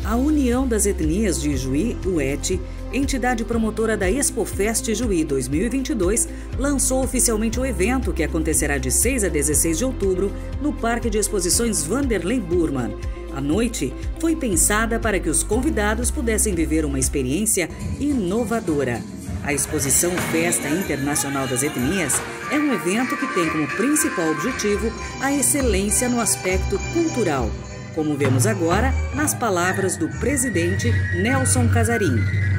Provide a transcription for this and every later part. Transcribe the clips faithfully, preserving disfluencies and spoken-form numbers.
A União das Etnias de Ijuí, U E T, entidade promotora da Expofest Ijuí dois mil e vinte e dois, lançou oficialmente o evento que acontecerá de seis a dezesseis de outubro no Parque de Exposições Vanderlei Burman. A noite foi pensada para que os convidados pudessem viver uma experiência inovadora. A exposição Festa Internacional das Etnias é um evento que tem como principal objetivo a excelência no aspecto cultural, como vemos agora nas palavras do presidente Nelson Casarim.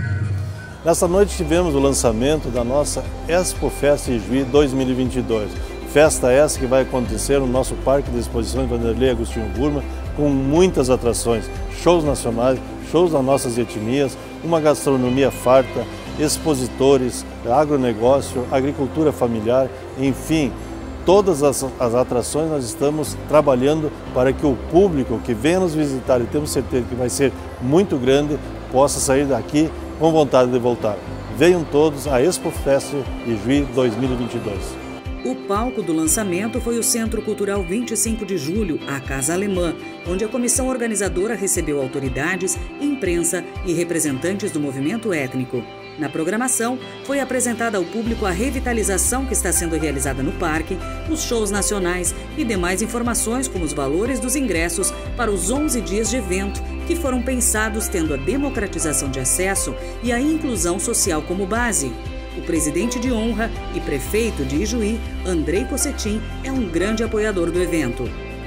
Nessa noite tivemos o lançamento da nossa Expofest Ijuí dois mil e vinte e dois. Festa essa que vai acontecer no nosso Parque de Exposições Vanderlei Agostinho Burman, com muitas atrações, shows nacionais, shows das nossas etnias, uma gastronomia farta, expositores, agronegócio, agricultura familiar, enfim, todas as, as atrações nós estamos trabalhando para que o público que venha nos visitar, e temos certeza que vai ser muito grande, possa sair daqui com vontade de voltar. Venham todos à Expofest Ijuí dois mil e vinte e dois. O palco do lançamento foi o Centro Cultural vinte e cinco de julho, a Casa Alemã, onde a comissão organizadora recebeu autoridades, imprensa e representantes do movimento étnico. Na programação, foi apresentada ao público a revitalização que está sendo realizada no parque, os shows nacionais e demais informações como os valores dos ingressos para os onze dias de evento, que foram pensados tendo a democratização de acesso e a inclusão social como base. O presidente de honra e prefeito de Ijuí, Andrei Cossetin, é um grande apoiador do evento.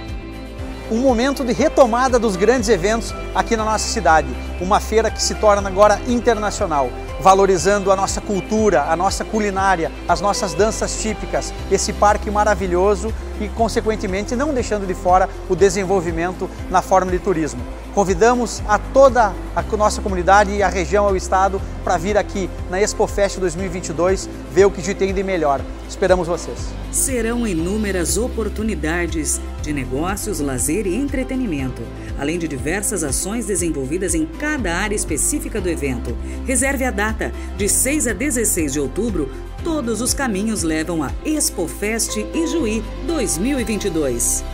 Um momento de retomada dos grandes eventos aqui na nossa cidade. Uma feira que se torna agora internacional, valorizando a nossa cultura, a nossa culinária, as nossas danças típicas, esse parque maravilhoso e, consequentemente, não deixando de fora o desenvolvimento na forma de turismo. Convidamos a toda a nossa comunidade e a região, ao estado, para vir aqui na Expofest dois mil e vinte e dois ver o que tem de melhor. Esperamos vocês. Serão inúmeras oportunidades de negócios, lazer e entretenimento, além de diversas ações desenvolvidas em cada área específica do evento. Reserve a data, de seis a dezesseis de outubro, todos os caminhos levam a Expofest Ijuí dois mil e vinte e dois.